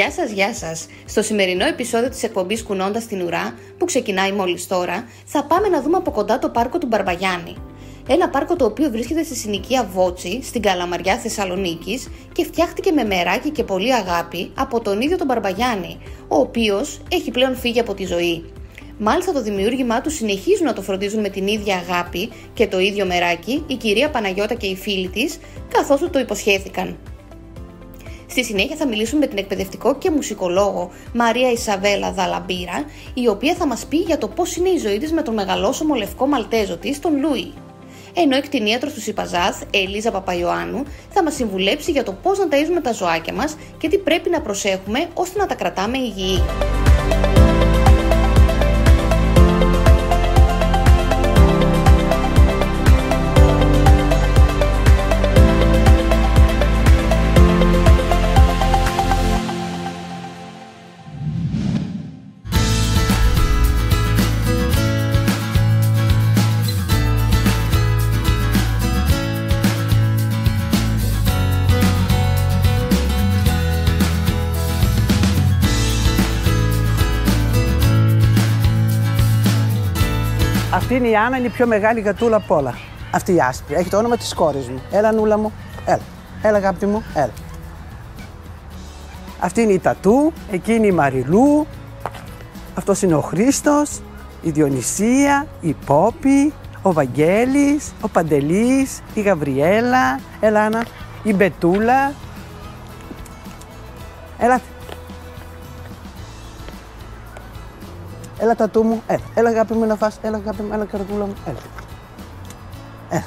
Γεια σας. Στο σημερινό επεισόδιο της εκπομπής Κουνώντας την Ουρά, που ξεκινάει μόλις τώρα, θα πάμε να δούμε από κοντά το πάρκο του Μπαρμπαγιάννη. Ένα πάρκο το οποίο βρίσκεται στη συνοικία Βότσι, στην Καλαμαριά Θεσσαλονίκης και φτιάχτηκε με μεράκι και πολύ αγάπη από τον ίδιο τον Μπαρμπαγιάννη, ο οποίος έχει πλέον φύγει από τη ζωή. Μάλιστα το δημιούργημά του συνεχίζουν να το φροντίζουν με την ίδια αγάπη και το ίδιο μεράκι η κυρία Παναγιώτα και οι φίλοι της, καθώς του το υποσχέθηκαν. Στη συνέχεια θα μιλήσουμε με την εκπαιδευτικό και μουσικολόγο Μαρία Ισαβέλα Δαλαμπίρα, η οποία θα μας πει για το πώς είναι η ζωή της με τον μεγαλόσωμο λευκό Μαλτέζο της, τον Λούι. Ενώ η κτηνίατρος του Σιπαζάθ, Ελίζα Παπαϊωάννου, θα μας συμβουλέψει για το πώς να ταΐζουμε τα ζωάκια μας και τι πρέπει να προσέχουμε ώστε να τα κρατάμε υγιή. Αυτή είναι η Άννα, είναι η πιο μεγάλη γατούλα απ' όλα. Αυτή η άσπρη. Έχει το όνομα της κόρης μου. Έλα, νούλα μου. Έλα. Έλα, αγάπη μου. Έλα. Αυτή είναι η Τατού. Εκεί είναι η Μαριλού. Αυτός είναι ο Χρήστος. Η Διονυσία. Η Πόπη. Ο Βαγγέλης. Ο Παντελής. Η Γαβριέλα. Έλα, Άννα. Η Μπετούλα. Έλα. Έλα, Τατού μου, έλα αγάπη μου να φας, έλα αγάπη μου, έλα καρδούλα μου, έλα.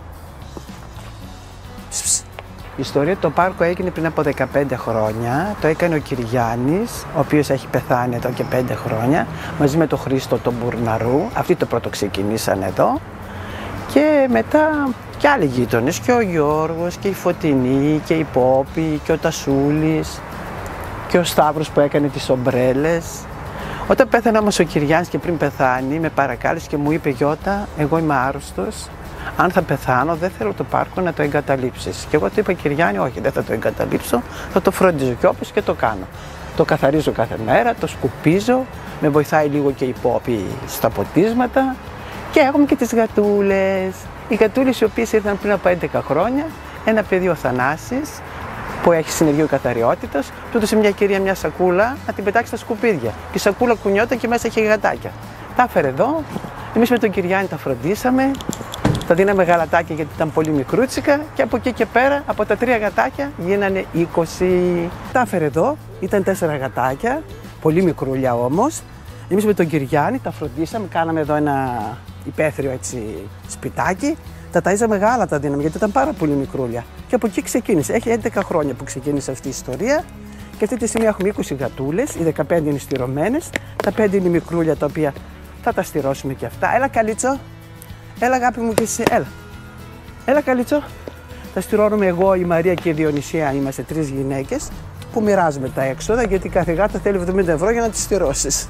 Η ιστορία του πάρκου έγινε πριν από 15 χρόνια, το έκανε ο Κυριάννης, ο οποίος έχει πεθάνει εδώ και 5 χρόνια, μαζί με τον Χρήστο τον Μπουρναρού, αυτοί το πρώτο ξεκινήσαν εδώ και μετά και άλλοι γείτονες, και ο Γιώργος και η Φωτεινή και η Πόπη και ο Τασούλης και ο Σταύρος που έκανε τις ομπρέλες. Όταν πέθανε όμως ο Κυριάννης και πριν πεθάνει, με παρακάλεσε και μου είπε: Γιώτα, εγώ είμαι άρρωστος. Αν θα πεθάνω, δεν θέλω το πάρκο να το εγκαταλείψεις. Και εγώ του είπα: Κυριάννη, όχι, δεν θα το εγκαταλείψω. Θα το φροντίζω και όπως και το κάνω. Το καθαρίζω κάθε μέρα, το σκουπίζω, με βοηθάει λίγο και η Πόπη στα ποτίσματα. Και έχουμε και τις γατούλες. Οι γατούλες οι οποίες ήρθαν πριν από 11 χρόνια, ένα παιδί ο Θανάσης, που έχει συνεργείο καθαριότητας, του έδωσε μια κυρία μια σακούλα να την πετάξει στα σκουπίδια. Και η σακούλα κουνιόταν και μέσα είχε γατάκια. Τα έφερε εδώ, εμείς με τον Κυριάννη τα φροντίσαμε, τα δίναμε γαλατάκια γιατί ήταν πολύ μικρούτσικα και από εκεί και πέρα, από τα 3 γατάκια γίνανε 20. Τα έφερε εδώ, ήταν 4 γατάκια, πολύ μικρούλια όμως. Εμείς με τον Κυριάννη τα φροντίσαμε, κάναμε εδώ ένα υπαίθριο έτσι σπιτάκι. Τα ταΐζαμε μεγάλα, τα δίναμε γιατί ήταν πάρα πολύ μικρούλια. Και από εκεί ξεκίνησε. Έχει 11 χρόνια που ξεκίνησε αυτή η ιστορία. Και αυτή τη στιγμή έχουμε 20 γατούλες. Οι 15 είναι στηρωμένες. Τα 5 είναι μικρούλια τα οποία θα τα στηρώσουμε και αυτά. Έλα, Καλίτσο. Έλα, αγάπη μου, και εσύ. Έλα. Έλα, Καλίτσο. Τα στηρώνουμε εγώ, η Μαρία και η Διονυσία. Είμαστε 3 γυναίκες που μοιράζουμε τα έξοδα γιατί κάθε γάτα θέλει 70 ευρώ για να τη στηρώσεις.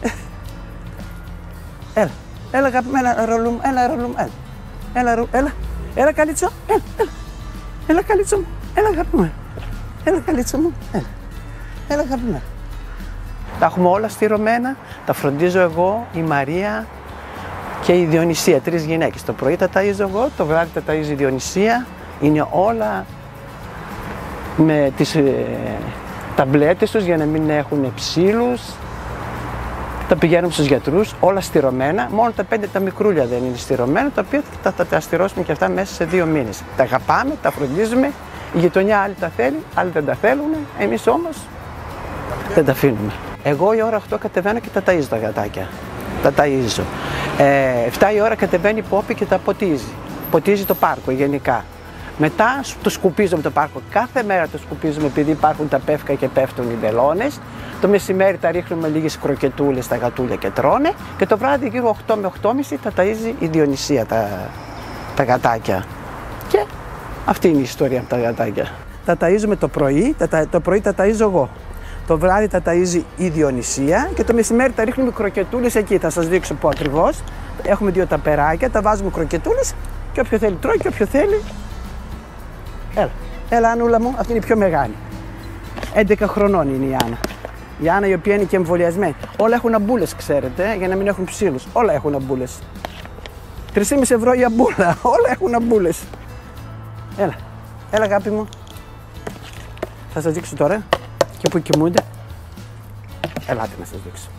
Έλα. Έλα, αγάπη μου, έλα, ρολούμ, έλα, ρολούμ, έλα. Έλα, Καλίτσο, έλα, Καλίτσο μου, έλα, αγάπη μου, έλα, Καλίτσο μου, έλα, αγάπη μου. Τα έχουμε όλα στηρωμένα, τα φροντίζω εγώ, η Μαρία και η Διονυσία, 3 γυναίκες. Το πρωί τα ταΐζω εγώ, το βράδυ τα ταΐζει η Διονυσία, είναι όλα με τις ταμπλέτες τους για να μην έχουν ψήλους. Τα πηγαίνουμε στους γιατρούς, όλα στηρωμένα. Μόνο τα 5 τα μικρούλια δεν είναι στηρωμένα, τα οποία θα τα στηρώσουμε και αυτά μέσα σε 2 μήνες. Τα αγαπάμε, τα φροντίζουμε. Η γειτονιά άλλοι τα θέλει, άλλοι δεν τα θέλουν. Εμείς όμως δεν τα αφήνουμε. Εγώ η ώρα 8 κατεβαίνω και τα ταΐζω τα γατάκια. Τα ταΐζω. 7 η ώρα κατεβαίνει η Πόπη και τα ποτίζει. Ποτίζει το πάρκο γενικά. Μετά το σκουπίζουμε το πάρκο. Κάθε μέρα το σκουπίζουμε επειδή υπάρχουν τα πεύκα και πέφτουν οι μπελόνες. Το μεσημέρι τα ρίχνουμε λίγες κροκετούλες στα γατούλια και τρώνε. Και το βράδυ γύρω 8 με 8.30 τα ταΐζει η Διονυσία τα γατάκια. Και αυτή είναι η ιστορία από τα γατάκια. Τα ταΐζουμε το πρωί, το πρωί τα ταΐζω εγώ. Το βράδυ τα ταΐζει η Διονυσία και το μεσημέρι τα ρίχνουμε κροκετούλες εκεί. Θα σας δείξω πού ακριβώς. Έχουμε 2 ταπεράκια, τα βάζουμε κροκετούλες και όποιο θέλει τρώει και όποιο θέλει. Έλα, Ανούλα μου, αυτή είναι η πιο μεγάλη. 11 χρονών είναι η Άννα. Η Άννα η οποία είναι και εμβολιασμένη. Όλα έχουν αμπούλες, ξέρετε, για να μην έχουν ψήλους. Όλα έχουν αμπούλες. 3,5 ευρώ η αμπούλα. Όλα έχουν αμπούλες. Έλα, έλα αγάπη μου. Θα σας δείξω τώρα και που κοιμούνται. Ελάτε να σας δείξω.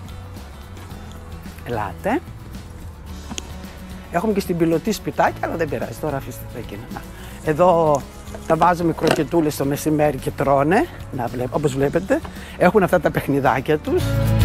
Ελάτε. Έχουμε και στην πιλωτή σπιτάκι, αλλά δεν πειράζει, τώρα αφήστε τα εκείνα. Εδώ τα βάζουμε κροκετούλες το μεσημέρι και τρώνε, όπως βλέπετε. Έχουν αυτά τα παιχνιδάκια τους.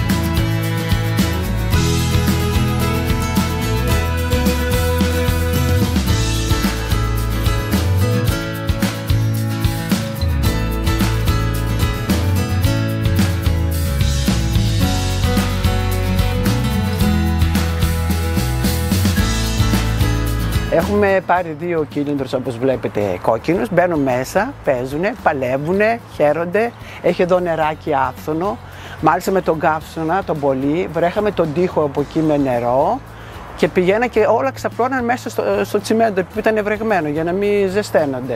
Έχουμε πάρει 2 κύλινδρους όπως βλέπετε κόκκινους, μπαίνουν μέσα, παίζουνε, παλεύουνε, χαίρονται. Έχει εδώ νεράκι άφθονο. Μάλιστα με τον καύσωνα, τον πολύ, βρέχαμε τον τοίχο από εκεί με νερό και πηγαίνα και όλα ξαπλώναν μέσα στο τσιμέντο που ήταν βρεγμένο για να μην ζεσταίνονται.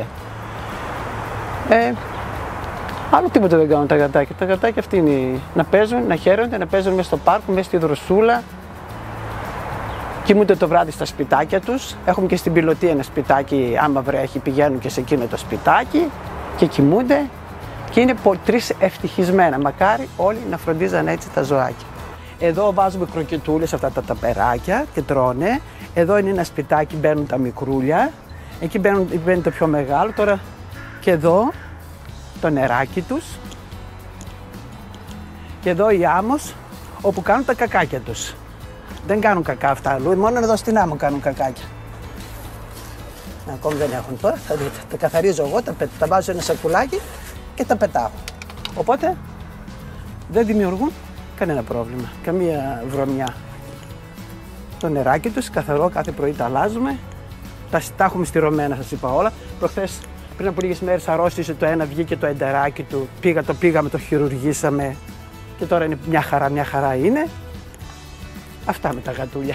Άλλο τίποτα δεν κάνουν τα γατάκια. Τα γατάκια αυτοί είναι να παίζουν, να χαίρονται, να παίζουν μέσα στο πάρκο, μέσα στη δροσούλα. Κοιμούνται το βράδυ στα σπιτάκια τους. Έχουμε και στην πιλωτή ένα σπιτάκι, άμα βρέχει πηγαίνουν και σε εκείνο το σπιτάκι και κοιμούνται και είναι 3 ευτυχισμένα. Μακάρι όλοι να φροντίζαν έτσι τα ζωάκια. Εδώ βάζουμε κροκετούλες αυτά τα ταπεράκια και τρώνε. Εδώ είναι ένα σπιτάκι, μπαίνουν τα μικρούλια. Εκεί μπαίνει το πιο μεγάλο. Τώρα και εδώ το νεράκι τους. Και εδώ η άμμος όπου κάνουν τα κακάκια τους. Δεν κάνουν κακά αυτά αλλού, μόνο εδώ στην άμμο κάνουν κακάκια. Ακόμη δεν έχουν τώρα, θα δείτε. Τα καθαρίζω εγώ, τα βάζω σε ένα σακουλάκι και τα πετάω. Οπότε δεν δημιουργούν κανένα πρόβλημα, καμία βρωμιά. Το νεράκι τους καθαρό, κάθε πρωί τα αλλάζουμε. Τα έχουμε στηρωμένα, σας είπα όλα. Προχθές, πριν από λίγες μέρες αρρώστησε το ένα, βγήκε το εντεράκι του, το πήγαμε, το χειρουργήσαμε και τώρα είναι μια χαρά είναι. Αυτά με τα γατούλια.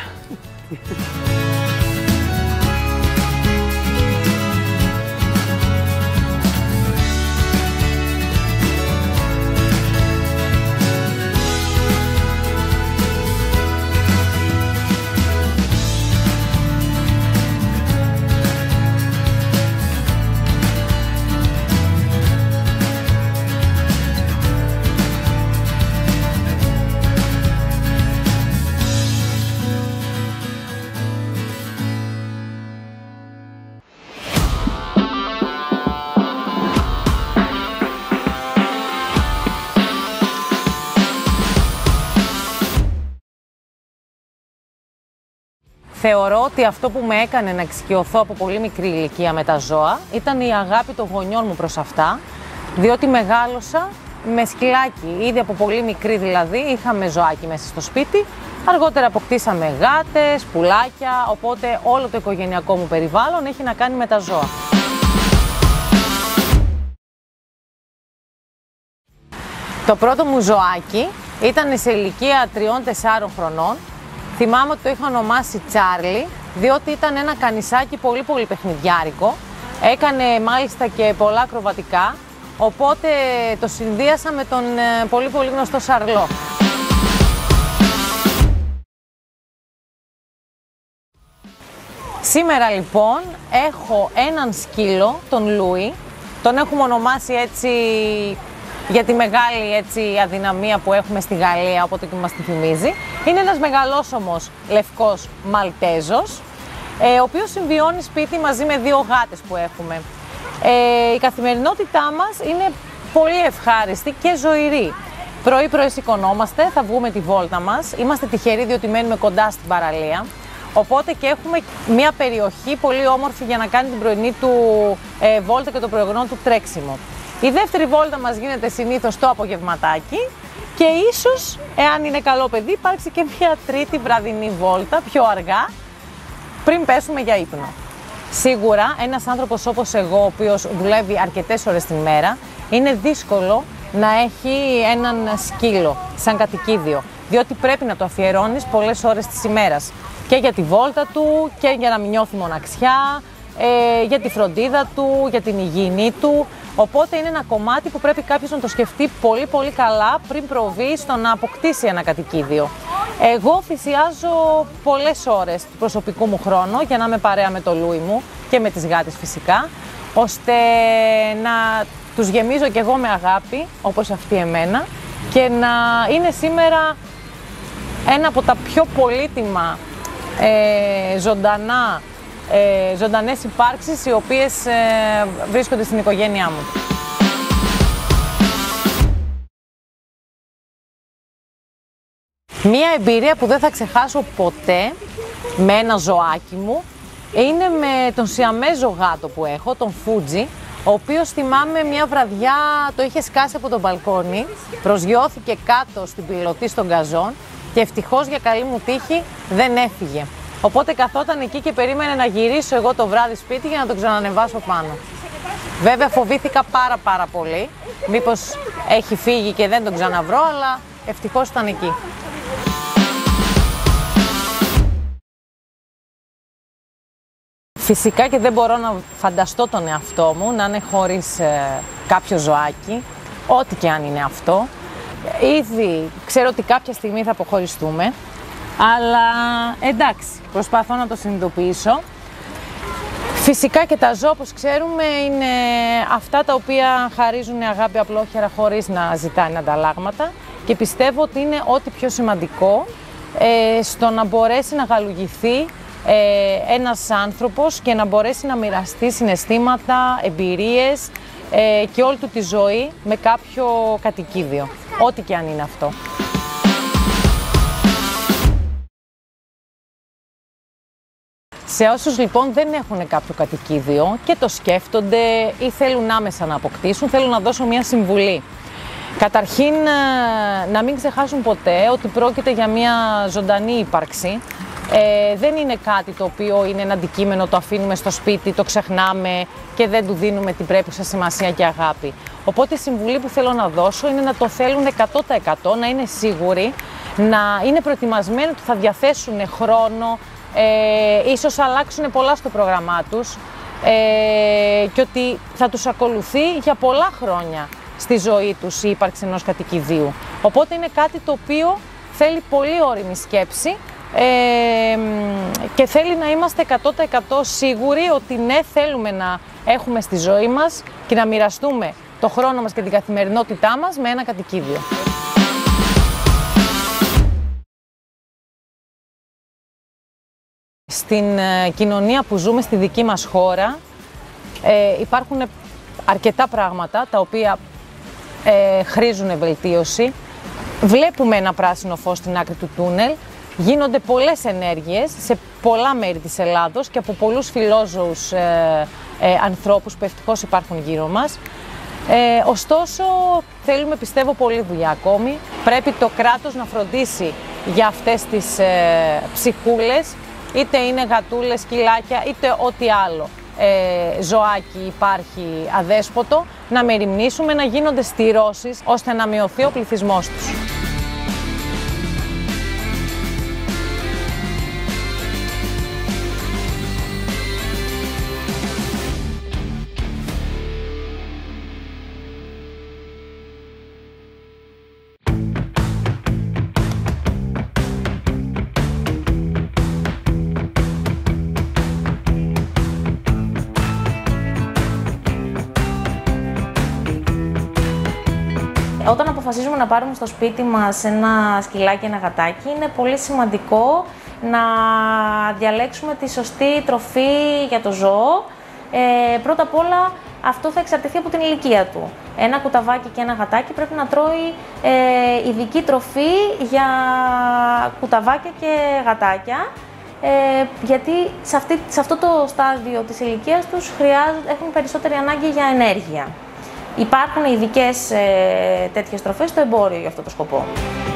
Θεωρώ ότι αυτό που με έκανε να εξοικειωθώ από πολύ μικρή ηλικία με τα ζώα ήταν η αγάπη των γονιών μου προς αυτά, διότι μεγάλωσα με σκυλάκι. Ήδη από πολύ μικρή δηλαδή είχαμε ζωάκι μέσα στο σπίτι, αργότερα αποκτήσαμε γάτες, πουλάκια, οπότε όλο το οικογενειακό μου περιβάλλον έχει να κάνει με τα ζώα. Το πρώτο μου ζωάκι ήταν σε ηλικία 3-4 χρονών. Θυμάμαι ότι το είχα ονομάσει Τσάρλι, διότι ήταν ένα κανισάκι πολύ παιχνιδιάρικο. Έκανε μάλιστα και πολλά ακροβατικά, οπότε το συνδύασα με τον πολύ γνωστό Σαρλό. Σήμερα λοιπόν έχω έναν σκύλο, τον Λούι. Τον έχουμε ονομάσει έτσι για τη μεγάλη αδυναμία που έχουμε στη Γαλλία, οπότε και μας τη θυμίζει. Είναι ένας μεγαλόσωμος λευκός Μαλτέζος, ο οποίος συμβιώνει σπίτι μαζί με 2 γάτες που έχουμε. Η καθημερινότητά μας είναι πολύ ευχάριστη και ζωηρή. Πρωί-πρωί σηκωνόμαστε, θα βγούμε τη βόλτα μας. Είμαστε τυχεροί διότι μένουμε κοντά στην παραλία. Οπότε και έχουμε μια περιοχή πολύ όμορφη για να κάνει την πρωινή του βόλτα και το πρωινό του τρέξιμο. Η δεύτερη βόλτα μας γίνεται συνήθως το απογευματάκι και ίσως, εάν είναι καλό παιδί, υπάρξει και μια τρίτη βραδινή βόλτα πιο αργά, πριν πέσουμε για ύπνο. Σίγουρα ένας άνθρωπος όπως εγώ, ο οποίος δουλεύει αρκετές ώρες την μέρα, είναι δύσκολο να έχει έναν σκύλο σαν κατοικίδιο, διότι πρέπει να το αφιερώνεις πολλές ώρες της ημέρας και για τη βόλτα του και για να μην νιώθει μοναξιά, για τη φροντίδα του, για την υγιεινή του. Οπότε είναι ένα κομμάτι που πρέπει κάποιος να το σκεφτεί πολύ πολύ καλά πριν προβεί στο να αποκτήσει ένα κατοικίδιο. Εγώ θυσιάζω πολλές ώρες του προσωπικού μου χρόνου για να είμαι παρέα με το Λούι μου και με τις γάτες φυσικά, ώστε να τους γεμίζω κι εγώ με αγάπη, όπως αυτή εμένα, και να είναι σήμερα ένα από τα πιο πολύτιμα ζωντανές υπάρξεις οι οποίες βρίσκονται στην οικογένειά μου. Μία εμπειρία που δεν θα ξεχάσω ποτέ με ένα ζωάκι μου είναι με τον Σιαμέζο γάτο που έχω, τον Φούτζι, ο οποίος θυμάμαι μια βραδιά το είχε σκάσει από το μπαλκόνι, προσγειώθηκε κάτω στην πιλωτή στον γκαζόν και ευτυχώς για καλή μου τύχη δεν έφυγε. Οπότε καθόταν εκεί και περίμενε να γυρίσω εγώ το βράδυ σπίτι για να τον ξανανεβάσω πάνω. Βέβαια φοβήθηκα πάρα πολύ, μήπως έχει φύγει και δεν τον ξαναβρω, αλλά ευτυχώς ήταν εκεί. Φυσικά και δεν μπορώ να φανταστώ τον εαυτό μου να είναι χωρίς κάποιο ζωάκι, ό,τι και αν είναι αυτό. Ήδη ξέρω ότι κάποια στιγμή θα αποχωριστούμε, αλλά εντάξει, προσπαθώ να το συνειδητοποιήσω. Φυσικά και τα ζώα, όπως ξέρουμε, είναι αυτά τα οποία χαρίζουν αγάπη απλόχερα χωρίς να ζητάνε ανταλλάγματα και πιστεύω ότι είναι ό,τι πιο σημαντικό στο να μπορέσει να γαλουγηθεί ένας άνθρωπος και να μπορέσει να μοιραστεί συναισθήματα, εμπειρίες και όλη του τη ζωή με κάποιο κατοικίδιο, ό,τι και αν είναι αυτό. Σε όσους λοιπόν δεν έχουν κάποιο κατοικίδιο και το σκέφτονται ή θέλουν άμεσα να αποκτήσουν, θέλω να δώσω μια συμβουλή. Καταρχήν, να μην ξεχάσουν ποτέ ότι πρόκειται για μια ζωντανή ύπαρξη. Δεν είναι κάτι το οποίο είναι ένα αντικείμενο, το αφήνουμε στο σπίτι, το ξεχνάμε και δεν του δίνουμε την πρέπουσα σημασία και αγάπη. Οπότε η συμβουλή που θέλω να δώσω είναι να το θέλουν 100%, να είναι σίγουροι, να είναι προετοιμασμένοι ότι θα διαθέσουν χρόνο, ίσως αλλάξουν πολλά στο πρόγραμμά τους και ότι θα τους ακολουθεί για πολλά χρόνια στη ζωή τους η ύπαρξη ενός κατοικιδίου. Οπότε είναι κάτι το οποίο θέλει πολύ ώριμη σκέψη και θέλει να είμαστε 100% σίγουροι ότι ναι, θέλουμε να έχουμε στη ζωή μας και να μοιραστούμε το χρόνο μας και την καθημερινότητά μας με ένα κατοικίδιο. Στην κοινωνία που ζούμε στη δική μας χώρα υπάρχουν αρκετά πράγματα τα οποία χρήζουν βελτίωση. Βλέπουμε ένα πράσινο φως στην άκρη του τούνελ. Γίνονται πολλές ενέργειες σε πολλά μέρη της Ελλάδος και από πολλούς φιλόζωους ανθρώπους που ευτυχώς υπάρχουν γύρω μας. Ωστόσο, θέλουμε, πιστεύω, πολλή δουλειά ακόμη. Πρέπει το κράτος να φροντίσει για αυτές τις ψυχούλες, είτε είναι γατούλες, σκυλάκια, είτε ό,τι άλλο ζωάκι υπάρχει αδέσποτο, να μεριμνήσουμε να γίνονται στηρώσεις ώστε να μειωθεί ο πληθυσμός τους. Όταν αποφασίζουμε να πάρουμε στο σπίτι μας ένα σκυλάκι, ένα γατάκι, είναι πολύ σημαντικό να διαλέξουμε τη σωστή τροφή για το ζώο. Πρώτα απ' όλα, αυτό θα εξαρτηθεί από την ηλικία του. Ένα κουταβάκι και ένα γατάκι πρέπει να τρώει ειδική τροφή για κουταβάκια και γατάκια, γιατί σε αυτό το στάδιο της ηλικίας τους έχουν περισσότερη ανάγκη για ενέργεια. Υπάρχουν ειδικές τέτοιες τροφές στο εμπόριο για αυτό το σκοπό.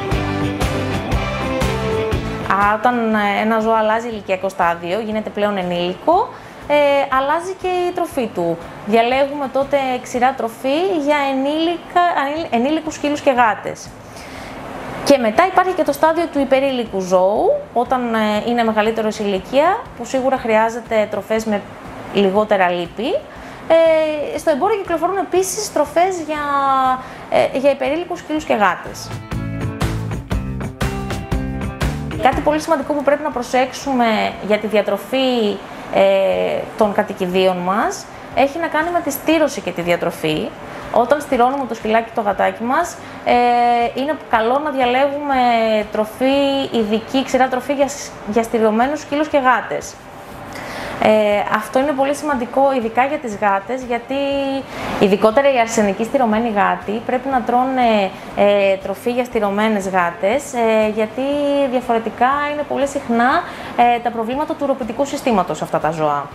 Όταν ένα ζώο αλλάζει ηλικιακό στάδιο, γίνεται πλέον ενήλικο, αλλάζει και η τροφή του. Διαλέγουμε τότε ξηρά τροφή για ενήλικους σκύλους και γάτες. Και μετά υπάρχει και το στάδιο του υπερήλικου ζώου, όταν είναι μεγαλύτερο σε ηλικία, που σίγουρα χρειάζεται τροφές με λιγότερα λίπη. Στο εμπόριο κυκλοφορούν επίσης τροφές για υπερήλικους σκύλους και γάτες. Κάτι πολύ σημαντικό που πρέπει να προσέξουμε για τη διατροφή των κατοικιδίων μας έχει να κάνει με τη στήρωση και τη διατροφή. Όταν στηρώνουμε το σκυλάκι το γατάκι μας, είναι καλό να διαλέγουμε τροφή ειδική, ξηρά τροφή για στηρωμένους σκύλους και γάτες. Αυτό είναι πολύ σημαντικό, ειδικά για τις γάτες, γιατί ειδικότερα οι αρσενικοί στηρωμένοι γάτοι πρέπει να τρώνε τροφή για στηρωμένες γάτες, γιατί διαφορετικά είναι πολύ συχνά τα προβλήματα του ουροπιτικού συστήματος αυτά τα ζώα.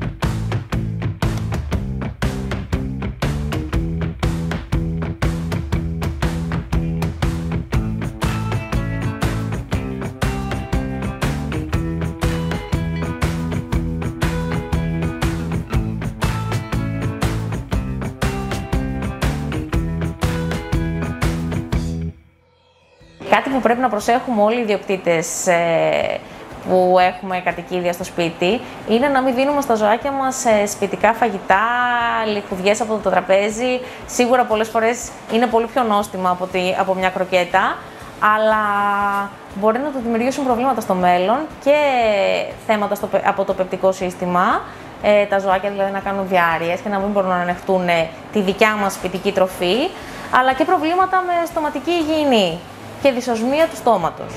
Κάτι που πρέπει να προσέχουμε όλοι οι ιδιοκτήτες που έχουμε κατοικίδια στο σπίτι είναι να μην δίνουμε στα ζωάκια μας σπιτικά φαγητά, λιχουδιές από το τραπέζι. Σίγουρα πολλές φορές είναι πολύ πιο νόστιμα από μια κροκέτα, αλλά μπορεί να του δημιουργήσουν προβλήματα στο μέλλον και θέματα από το πεπτικό σύστημα. Τα ζωάκια δηλαδή να κάνουν διάρειες και να μην μπορούν να ανεχτούν τη δικιά μας σπιτική τροφή, αλλά και προβλήματα με στοματική υγιεινή και δυσοσμία του στόματος.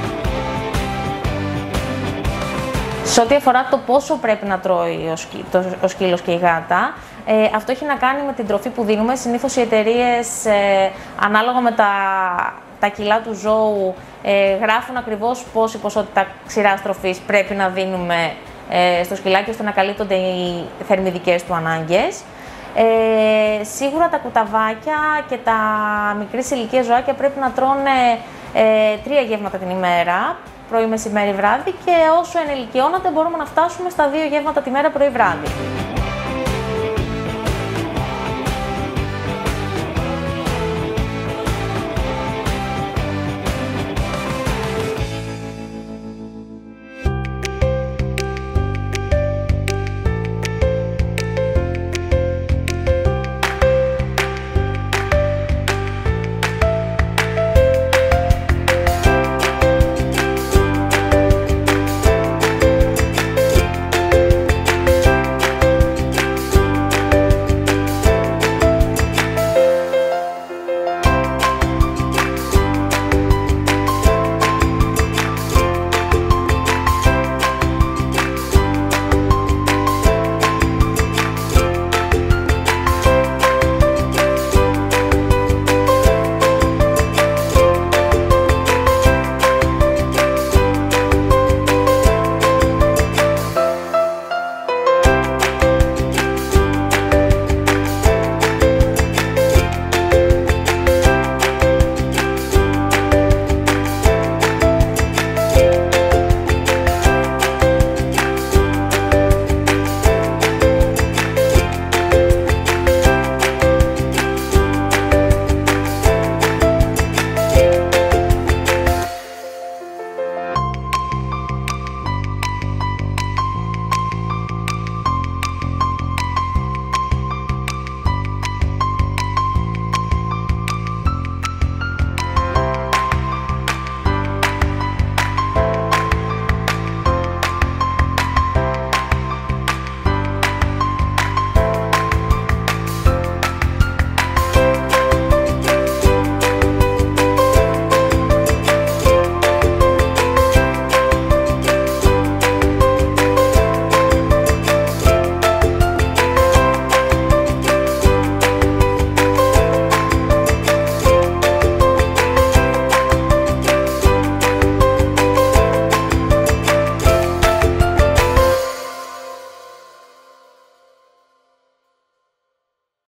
Σε ό,τι αφορά το πόσο πρέπει να τρώει ο σκύλος και η γάτα, αυτό έχει να κάνει με την τροφή που δίνουμε. Συνήθως οι εταιρείες, ανάλογα με τα κιλά του ζώου, γράφουν ακριβώς πόση ποσότητα ξηράς τροφής πρέπει να δίνουμε στο σκυλάκι, ώστε να καλύπτονται οι θερμιδικές του ανάγκες. Σίγουρα τα κουταβάκια και τα μικρής ηλικίας ζωάκια πρέπει να τρώνε 3 γεύματα την ημέρα, πρωί, μεσημέρι, βράδυ, και όσο ενηλικιώνονται μπορούμε να φτάσουμε στα 2 γεύματα τη μέρα πρωί-βράδυ.